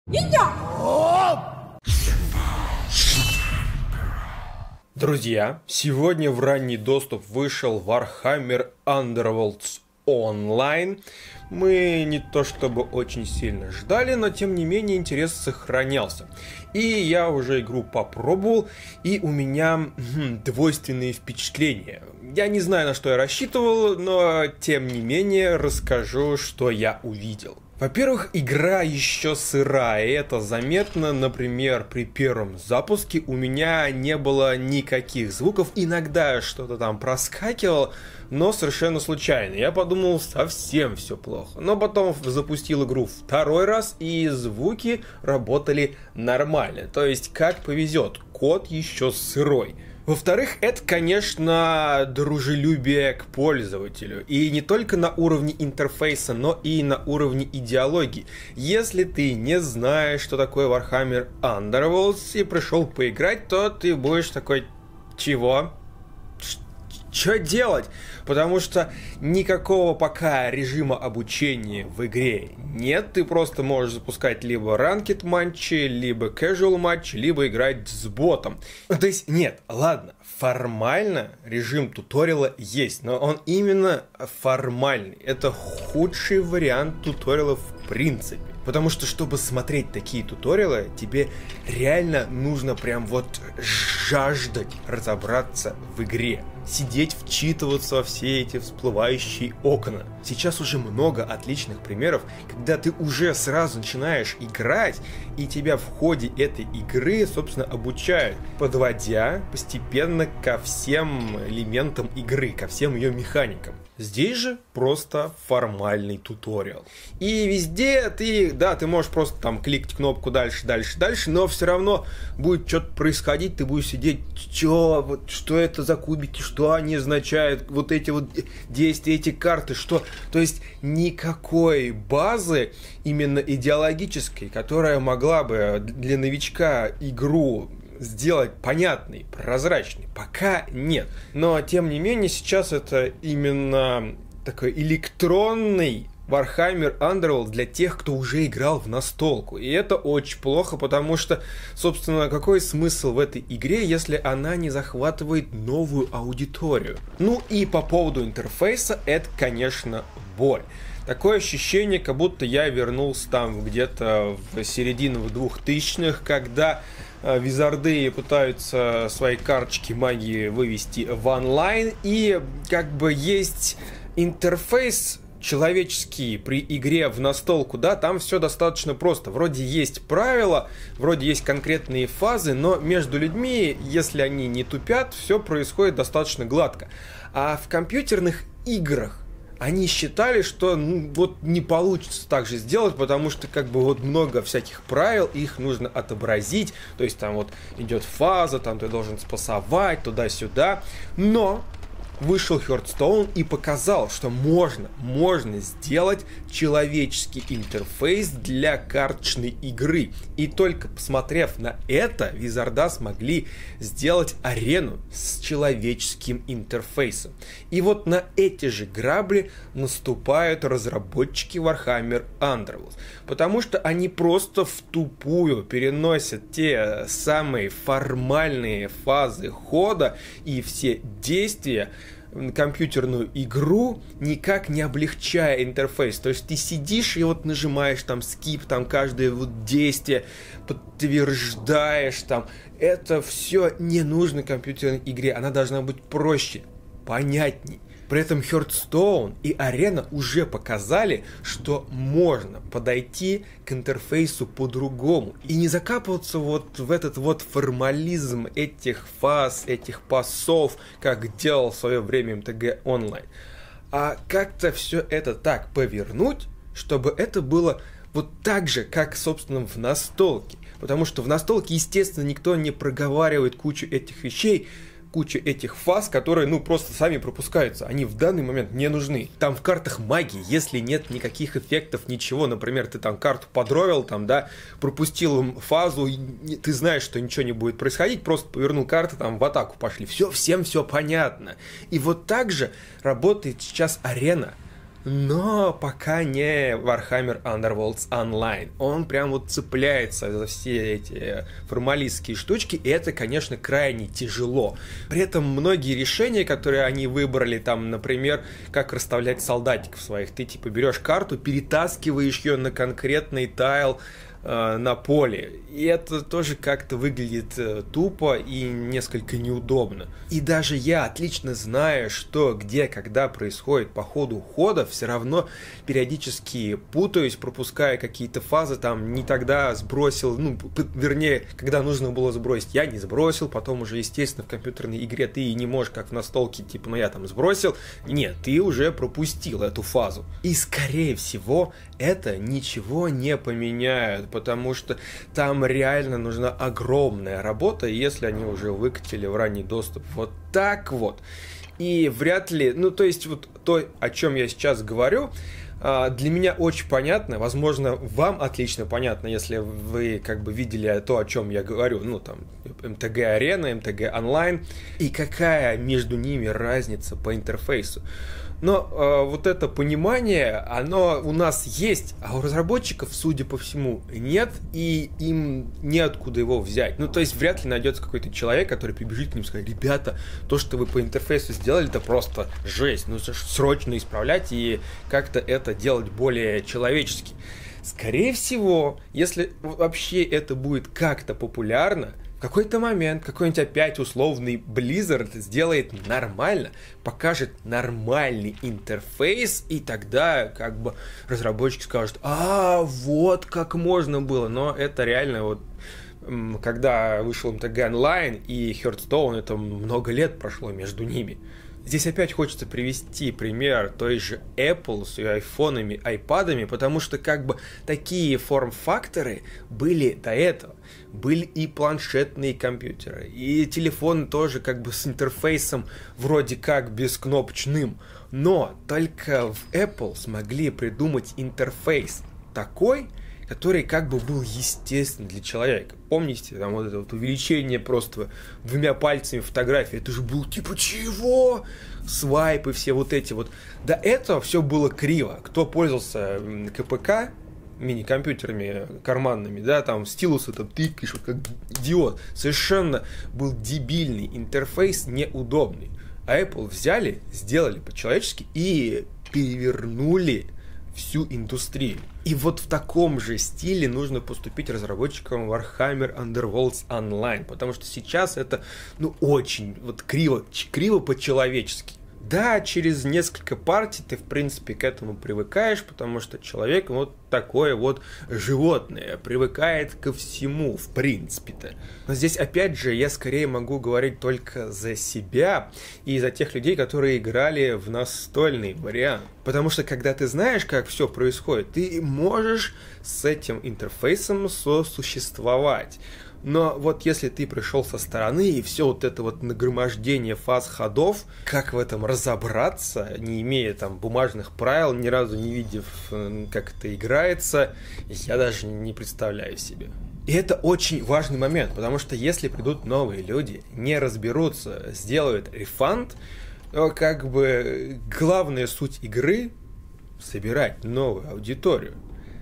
Друзья, сегодня в ранний доступ вышел Warhammer Underworlds Online. Мы не то чтобы очень сильно ждали, но тем не менее интерес сохранялся. И я уже игру попробовал, и у меня двойственные впечатления. Я не знаю, на что я рассчитывал, но тем не менее расскажу, что я увидел. Во-первых, игра еще сырая, и это заметно, например, при первом запуске у меня не было никаких звуков, иногда что-то там проскакивало, но совершенно случайно. Я подумал, совсем все плохо, но потом запустил игру второй раз, и звуки работали нормально, то есть как повезет, код еще сырой. Во-вторых, это, конечно, дружелюбие к пользователю. И не только на уровне интерфейса, но и на уровне идеологии. Если ты не знаешь, что такое Warhammer Underworlds, и пришел поиграть, то ты будешь такой: чего? Что делать? Потому что никакого пока режима обучения в игре нет. Ты просто можешь запускать либо ранкед матчи, либо casual матчи, либо играть с ботом. То есть нет, ладно, формально режим туториала есть, но он именно формальный. Это худший вариант туториала в принципе. Потому что, чтобы смотреть такие туториалы, тебе реально нужно прям вот жаждать разобраться в игре. Сидеть, вчитываться во все эти всплывающие окна. Сейчас уже много отличных примеров, когда ты уже сразу начинаешь играть, и тебя в ходе этой игры, собственно, обучают, подводя постепенно ко всем элементам игры, ко всем ее механикам. Здесь же просто формальный туториал. И везде ты можешь просто там кликать кнопку дальше, но все равно будет что-то происходить, ты будешь сидеть, что это за кубики, что они означают, вот эти вот действия, эти карты, что. То есть никакой базы именно идеологической, которая могла бы для новичка игру сделать понятный, прозрачный, пока нет. Но, тем не менее, сейчас это именно такой электронный Warhammer Underworld для тех, кто уже играл в настолку. И это очень плохо, потому что, собственно, какой смысл в этой игре, если она не захватывает новую аудиторию? Ну и по поводу интерфейса, это, конечно, боль. Такое ощущение, как будто я вернулся там где-то в середину 2000-х, когда визарды пытаются свои карточки магии вывести в онлайн, и как бы есть интерфейс человеческий при игре в настолку, да, там все достаточно просто. Вроде есть правила, вроде есть конкретные фазы, но между людьми, если они не тупят, все происходит достаточно гладко. А в компьютерных играх они считали, что вот не получится так же сделать, потому что как бы вот много всяких правил, их нужно отобразить, то есть там вот идет фаза, там ты должен спасовать туда-сюда, но вышел Hearthstone и показал, что можно сделать человеческий интерфейс для карточной игры. И только посмотрев на это, Визарда смогли сделать арену с человеческим интерфейсом. И вот на эти же грабли наступают разработчики Warhammer Underworlds. Потому что они просто втупую переносят те самые формальные фазы хода и все действия компьютерную игру, никак не облегчая интерфейс. То есть ты сидишь и вот нажимаешь там skip, там каждое вот действие, подтверждаешь там. Это все не нужно компьютерной игре. Она должна быть проще, понятней. При этом Hearthstone и Arena уже показали, что можно подойти к интерфейсу по-другому и не закапываться вот в этот вот формализм этих фаз, этих пасов, как делал в свое время MTG Online. А как-то все это так повернуть, чтобы это было вот так же, как, собственно, в настолке. Потому что в настолке, естественно, никто не проговаривает кучу этих вещей, куча этих фаз, которые, просто сами пропускаются. Они в данный момент не нужны. Там в картах магии, если нет никаких эффектов, ничего, например, ты там карту подровил, пропустил фазу, ты знаешь, что ничего не будет происходить, просто повернул карты, в атаку пошли. Всем все понятно. И вот так же работает сейчас арена. но пока не Warhammer Underworlds Online. Он прям вот цепляется за все эти формалистские штучки, и это, конечно, крайне тяжело. При этом многие решения, которые они выбрали, там, например, как расставлять солдатиков своих, ты типа берешь карту, перетаскиваешь ее на конкретный тайл на поле. И это тоже как-то выглядит тупо и несколько неудобно. И даже я, отлично зная, что, где, когда происходит по ходу хода, все равно периодически путаюсь, пропуская какие-то фазы, там, не тогда сбросил, вернее, когда нужно было сбросить, я не сбросил, потом уже, естественно, в компьютерной игре ты и не можешь, как в настолке, типа, я там сбросил. Нет, ты уже пропустил эту фазу. И, скорее всего, это ничего не поменяет, потому что там реально нужна огромная работа, если они уже выкатили в ранний доступ вот так вот. И вряд ли, то есть вот то, о чем я сейчас говорю, для меня очень понятно, возможно, вам отлично понятно, если вы как бы видели то, о чем я говорю, там, МТГ-арена, МТГ-онлайн, и какая между ними разница по интерфейсу. Но вот это понимание, оно у нас есть, а у разработчиков, судя по всему, нет, и им неоткуда его взять. То есть вряд ли найдется какой-то человек, который прибежит к ним и скажет: ребята, то, что вы по интерфейсу сделали, это просто жесть, нужно срочно исправлять и как-то это делать более человечески. Скорее всего, если вообще это будет как-то популярно, в какой-то момент какой-нибудь опять условный Blizzard сделает нормально, покажет нормальный интерфейс, и тогда как бы разработчики скажут: вот как можно было. Но это реально вот когда вышел МТГ онлайн и Hearthstone, это много лет прошло между ними. Здесь опять хочется привести пример той же Apple с ее айфонами, айпадами, потому что как бы такие форм-факторы были до этого. Были и планшетные компьютеры, и телефоны тоже как бы с интерфейсом вроде как бескнопочным. Но только в Apple смогли придумать интерфейс такой, который как бы был естественный для человека. Помните, там вот это вот увеличение просто двумя пальцами фотографии, это же был типа чего? Свайпы все вот эти вот. До этого все было криво. Кто пользовался КПК, мини-компьютерами карманными, да, там стилусы там тыкаешь, вот как идиот. Совершенно был дебильный интерфейс, неудобный. А Apple взяли, сделали по-человечески и перевернули всю индустрию. И вот в таком же стиле нужно поступить разработчикам Warhammer Underworlds Online, потому что сейчас это, очень вот криво по-человечески. Да, через несколько партий ты, в принципе, к этому привыкаешь, потому что человек вот такое вот животное, привыкает ко всему, в принципе-то. Но здесь, опять же, я скорее могу говорить только за себя и за тех людей, которые играли в настольный вариант. Потому что, когда ты знаешь, как все происходит, ты можешь с этим интерфейсом сосуществовать. Но вот если ты пришел со стороны, и все вот это вот нагромождение фаз ходов, как в этом разобраться, не имея там бумажных правил, ни разу не видев, как это играется, я даже не представляю себе. И это очень важный момент, потому что если придут новые люди, не разберутся, сделают рефанд, то как бы главная суть игры — собирать новую аудиторию.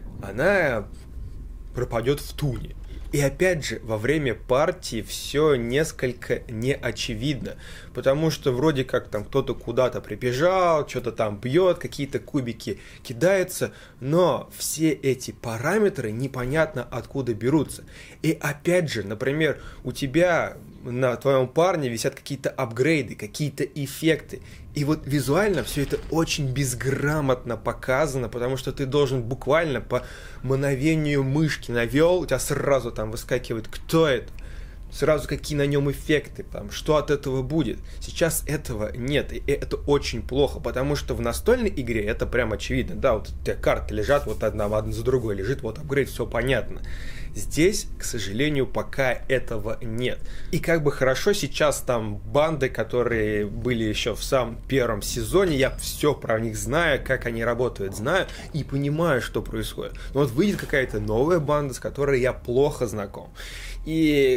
Она пропадет в туне. И опять же, во время партии все несколько неочевидно, потому что вроде как там кто-то куда-то прибежал, что-то там бьет, какие-то кубики кидаются, но все эти параметры непонятно откуда берутся. И опять же, например, у тебя на твоем парне висят какие-то апгрейды, какие-то эффекты. И вот визуально все это очень безграмотно показано, потому что ты должен буквально по мановению мышки навел, у тебя сразу там выскакивает, кто это, сразу какие на нем эффекты, там, что от этого будет. Сейчас этого нет, и это очень плохо, потому что в настольной игре это прям очевидно. Да, вот у тебя карты лежат, вот одна за другой лежит, вот апгрейд, все понятно. Здесь, к сожалению, пока этого нет. И как бы хорошо сейчас там банды, которые были еще в самом первом сезоне, я все про них знаю, как они работают, знаю и понимаю, что происходит. Но вот выйдет какая-то новая банда, с которой я плохо знаком. И как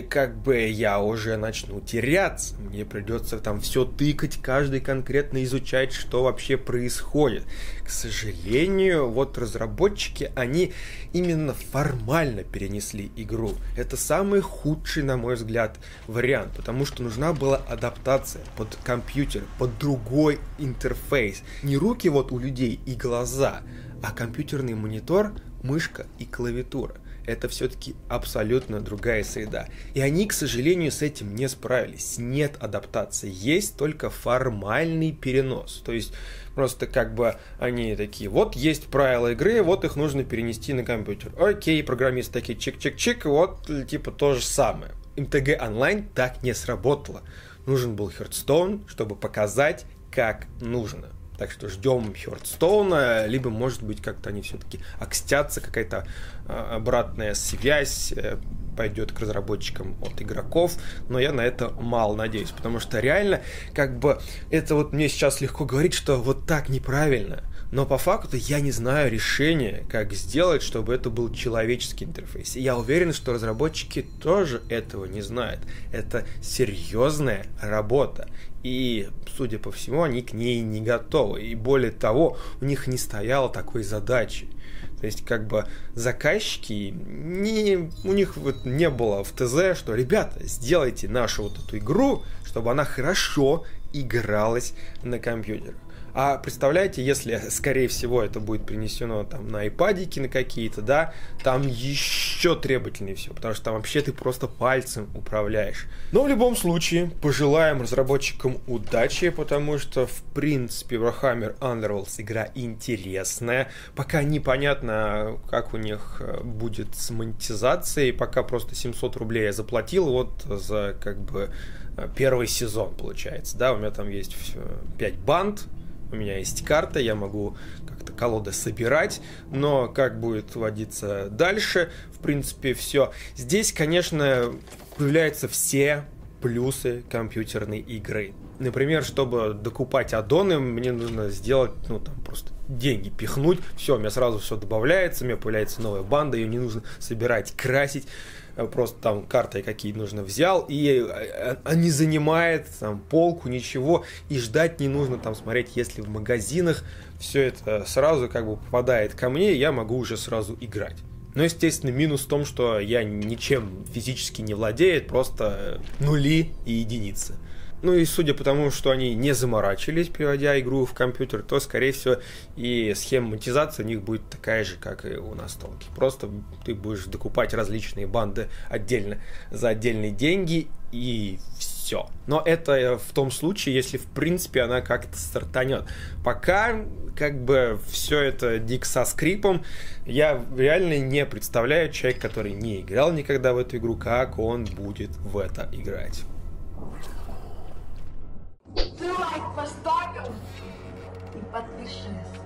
бы я уже начну теряться. Мне придется там все тыкать, каждый конкретно изучать, что вообще происходит. К сожалению, вот разработчики, они именно формально перенесли игру. Это самый худший, на мой взгляд, вариант, потому что нужна была адаптация под компьютер, под другой интерфейс. Не руки вот у людей и глаза, а компьютерный монитор, мышка и клавиатура. Это все-таки абсолютно другая среда. И они, к сожалению, с этим не справились. Нет адаптации, есть только формальный перенос. То есть просто как бы они такие, вот есть правила игры, вот их нужно перенести на компьютер. Окей, программисты такие чик-чик-чик, вот типа то же самое. MTG Online так не сработало. Нужен был Hearthstone, чтобы показать, как нужно. Так что ждем Hearthstone, либо, может быть, как-то они все-таки окстятся, какая-то обратная связь пойдет к разработчикам от игроков, но я на это мало надеюсь, потому что реально, как бы, это вот мне сейчас легко говорить, что вот так неправильно, но по факту я не знаю решения, как сделать, чтобы это был человеческий интерфейс. И я уверен, что разработчики тоже этого не знают. Это серьезная работа. И, судя по всему, они к ней не готовы. И более того, у них не стояло такой задачи. То есть, как бы, заказчики, у них вот не было в ТЗ, что, ребята, сделайте нашу вот эту игру, чтобы она хорошо игралась на компьютерах. А представляете, если, скорее всего, это будет принесено там на айпадики на какие-то, да, там еще требовательнее все, потому что там вообще ты просто пальцем управляешь. Но в любом случае, пожелаем разработчикам удачи, потому что, в принципе, Warhammer Underworlds игра интересная. Пока непонятно, как у них будет с монетизацией, пока просто 700 рублей я заплатил вот за, как бы, первый сезон, получается, да, у меня там есть 5 банд, у меня есть карта, я могу как-то колоды собирать, но как будет водиться дальше, в принципе, все. Здесь, конечно, появляются все плюсы компьютерной игры. Например, чтобы докупать аддоны, мне нужно сделать, ну, там, просто деньги пихнуть, все, у меня сразу все добавляется, у меня появляется новая банда, ее не нужно собирать, красить, просто там карты какие нужно взял, и не занимает там полку, ничего, и ждать не нужно там смотреть, если в магазинах все это сразу как бы попадает ко мне, я могу уже сразу играть. Но, естественно, минус в том, что я ничем физически не владею, просто нули и единицы. Ну и судя по тому, что они не заморачивались, переводя игру в компьютер, то, скорее всего, и схема монетизации у них будет такая же, как и у настолки. Просто ты будешь докупать различные банды отдельно за отдельные деньги, и все. Но это в том случае, если, в принципе, она как-то стартанет. Пока, как бы, все это дико со скрипом, я реально не представляю человека, который не играл никогда в эту игру, как он будет в это играть. Ты лайк поставил и подпишись.